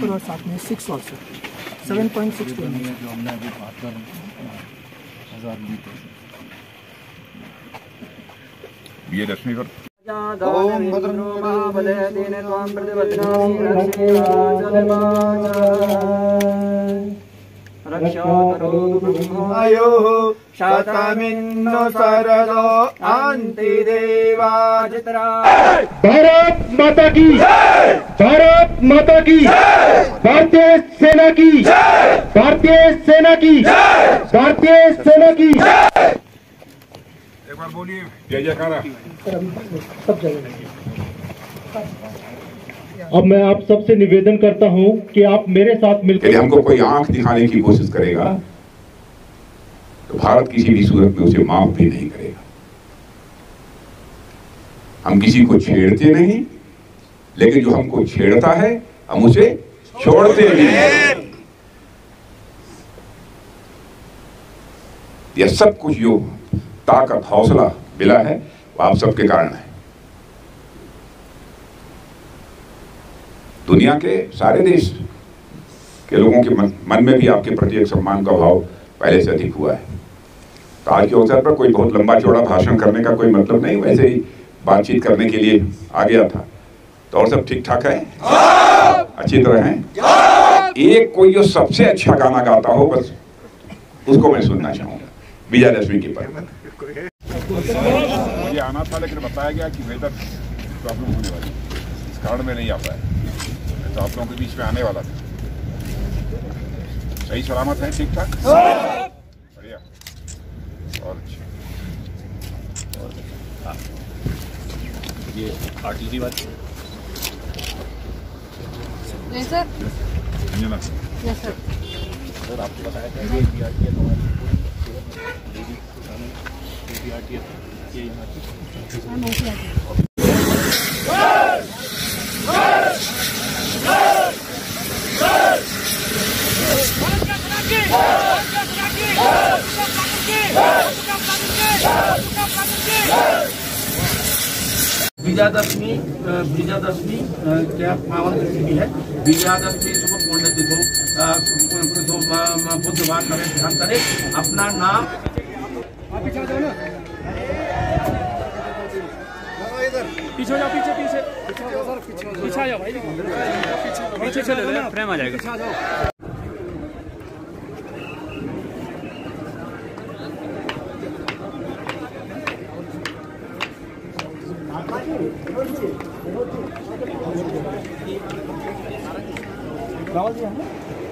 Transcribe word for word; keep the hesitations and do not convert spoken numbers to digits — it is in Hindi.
पर और साथ में six also seven point six two. जो हमने अभी बहत्तर हजार ली थे विजयदशमी पर ओम भद्रं महापदेन त्वां प्रतिपद्नामि रक्षाकरोतु ब्रह्मायो शतमिन्नो सरदो अन्तिदेवाजित्रा। भारत माता की भारत माता की भारतीय सेना की भारतीय सेना की भारतीय सेना की एक बार बोलिए जय जयकारा। सब जगह अब मैं आप सबसे निवेदन करता हूं कि आप मेरे साथ मिलकर यदि हमको कोई आंख दिखाने की कोशिश करेगा तो भारत किसी भी सूरत में उसे माफ भी नहीं करेगा। हम किसी को छेड़ते नहीं, लेकिन जो हमको छेड़ता है हम उसे छोड़ते नहीं। यह सब कुछ जो ताकत हौसला मिला है वो आप सबके कारण है। दुनिया के सारे देश के लोगों के मन, मन में भी आपके प्रति एक सम्मान का भाव पहले से अधिक हुआ है। तो आज के अवसर पर कोई बहुत लंबा चौड़ा भाषण करने का कोई मतलब नहीं, वैसे ही बातचीत करने के लिए आ गया था। तो और सब ठीक ठाक है, अच्छी तरह है। एक कोई जो सबसे अच्छा गाना गाता हो बस उसको मैं सुनना चाहूंगा विजयदशमी की पर। मुझे आना था लेकिन बताया गया कि वेदर प्रॉब्लम होने वाली, इस कारण में नहीं आ पाया। तो आप लोगों के बीच में आने वाला था। सही सलामत है, ठीक ठाक, बढ़िया और अच्छा। ये आर्टिलरी बात नहीं sir. Anjana yes sir. Sir आपको बताया था ये बीआरटीएफ हमारी लेडी बीआरटीएफ ये विजयादशमी विजयादशमी क्या पावन तिथि है। विजयादशमी शुभ पुण्य तिथि बुधवार करें, ध्यान करें अपना नाम। पीछे जाओ, पीछे पीछे पीछे आ जाओ भाई, पीछे चले लो, फ्रेम आ जाएगा। रावल जी